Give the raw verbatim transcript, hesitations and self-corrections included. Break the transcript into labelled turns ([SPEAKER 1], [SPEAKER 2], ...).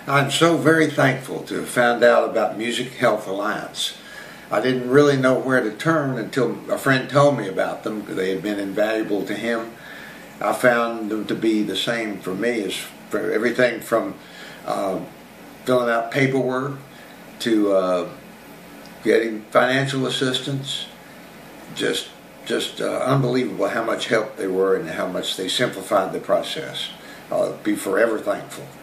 [SPEAKER 1] I'm so very thankful to have found out about Music Health Alliance. I didn't really know where to turn until a friend told me about them. They had been invaluable to him. I found them to be the same for me, as for everything from uh, filling out paperwork to uh, getting financial assistance. Just, just uh, unbelievable how much help they were and how much they simplified the process. I'll be forever thankful.